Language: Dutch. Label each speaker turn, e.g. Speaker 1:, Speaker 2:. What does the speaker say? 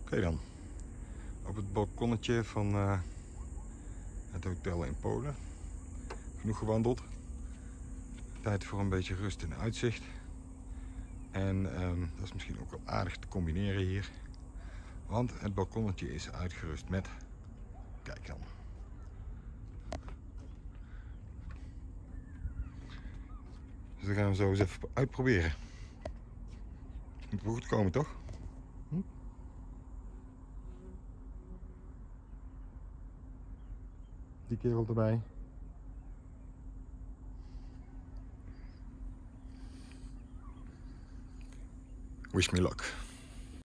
Speaker 1: Oké dan, op het balkonnetje van het hotel in Polen. Genoeg gewandeld. Tijd voor een beetje rust en uitzicht. En dat is misschien ook wel aardig te combineren hier. Want het balkonnetje is uitgerust met... Kijk dan. Dus dat gaan we zo eens even uitproberen. Moet wel goed komen, toch? Die kerel erbij. Wish me luck.